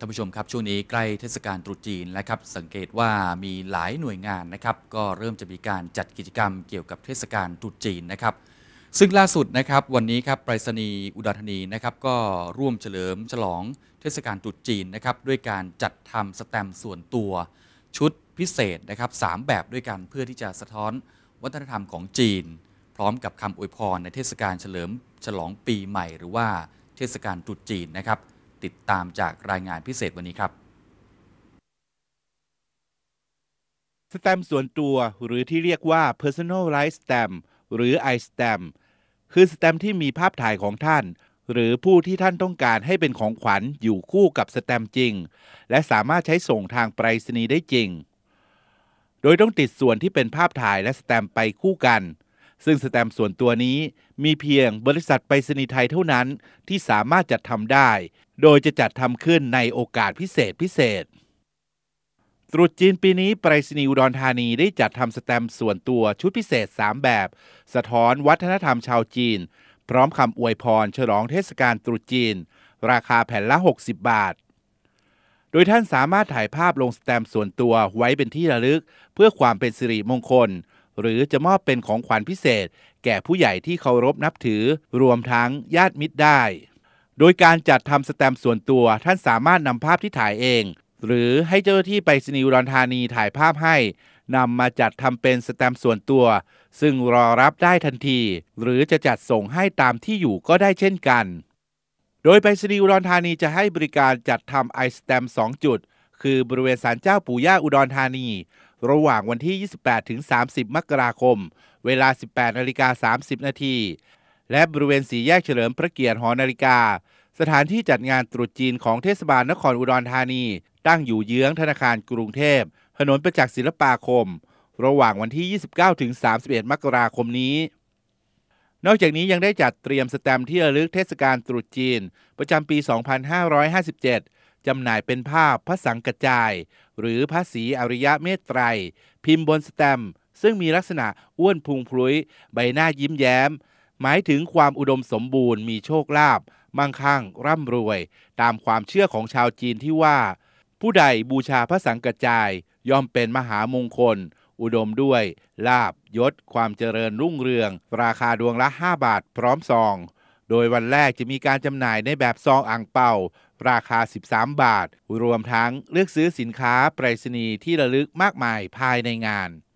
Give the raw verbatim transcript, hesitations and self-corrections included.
ท่านผู้ชมครับช่วงนี้ใกล้เทศกาลตรุษจีนแล้วครับสังเกตว่ามีหลายหน่วยงานนะครับก็เริ่มจะมีการจัดกิจกรรมเกี่ยวกับเทศกาลตรุษจีนนะครับซึ่งล่าสุดนะครับวันนี้ครับไปรษณีย์อุดรธานีนะครับก็ร่วมเฉลิมฉลองเทศกาลตรุษจีนนะครับด้วยการจัดทำสแตมป์ส่วนตัวชุดพิเศษนะครับสามแบบด้วยกันเพื่อที่จะสะท้อนวัฒนธรรมของจีนพร้อมกับคำอวยพรในเทศกาลเฉลิมฉลองปีใหม่หรือว่าเทศกาลตรุษจีนนะครับติดตามจากรายงานพิเศษวันนี้ครับสแตมป์ส่วนตัวหรือที่เรียกว่า Personalized Stamp หรือ iStamp คือสแตมป์ที่มีภาพถ่ายของท่านหรือผู้ที่ท่านต้องการให้เป็นของขวัญอยู่คู่กับสแตมป์จริงและสามารถใช้ส่งทางไปรษณีย์ได้จริงโดยต้องติดส่วนที่เป็นภาพถ่ายและสแตมป์ไปคู่กันซึ่งสแตมป์ส่วนตัวนี้มีเพียงบริษัทไปรษณีย์ไทยเท่านั้นที่สามารถจัดทำได้โดยจะจัดทำขึ้นในโอกาสพิเศษพิเศษตรุษจีนปีนี้ไปรษณีย์อุดรธานีได้จัดทำสแตมป์ส่วนตัวชุดพิเศษสามแบบสะท้อนวัฒนธรรมชาวจีนพร้อมคำอวยพรฉลองเทศกาลตรุษจีนราคาแผ่นละหกสิบบาทโดยท่านสามารถถ่ายภาพลงสแตมป์ส่วนตัวไว้เป็นที่ระลึกเพื่อความเป็นสิริมงคลหรือจะมอบเป็นของขวัญพิเศษแก่ผู้ใหญ่ที่เคารพนับถือรวมทั้งญาติมิตรได้โดยการจัดทำสแตมป์ส่วนตัวท่านสามารถนำภาพที่ถ่ายเองหรือให้เจ้าหน้าที่ไปรษณีย์อุดรธานีถ่ายภาพให้นำมาจัดทำเป็นสแตมป์ส่วนตัวซึ่งรอรับได้ทันทีหรือจะจัดส่งให้ตามที่อยู่ก็ได้เช่นกันโดยไปรษณีย์อุดรธานีจะให้บริการจัดทำไอสแตมป์สองจุดคือบริเวณศาลเจ้าปู่ย่าอุดรธานีระหว่างวันที่ยี่สิบแปดถึงสามสิบมกราคมเวลา สิบแปดนาฬิกาสามสิบนาทีและบริเวณสี่แยกเฉลิมพระเกียรติหอนาฬิกาสถานที่จัดงานตรุษจีนของเทศบาลนครอุดรธานีตั้งอยู่เยื้องธนาคารกรุงเทพถนนประจักษ์ศิลปาคมระหว่างวันที่ยี่สิบเก้าถึงสามสิบเอ็ดมกราคมนี้นอกจากนี้ยังได้จัดเตรียมสแตมป์ที่ระลึกเทศกาลตรุษจีนประจำปีสองพันห้าร้อยห้าสิบเจ็ดจำหน่ายเป็นภาพพระสังกัจจายหรือพระศรีอริยเมตไตรพิมพ์บนสแตมป์ซึ่งมีลักษณะอ้วนพุงพลุยใบหน้ายิ้มแย้มหมายถึงความอุดมสมบูรณ์มีโชคลาภมั่งคั่งร่ำรวยตามความเชื่อของชาวจีนที่ว่าผู้ใดบูชาพระสังกัจจายย่อมเป็นมหามงคลอุดมด้วยลาภยศความเจริญรุ่งเรืองราคาดวงละห้าบาทพร้อมซองโดยวันแรกจะมีการจำหน่ายในแบบซองอ่างเปาราคาสิบสามบาทรวมทั้งเลือกซื้อสินค้าไปรษณีย์ที่ระลึกมากมายภายในงาน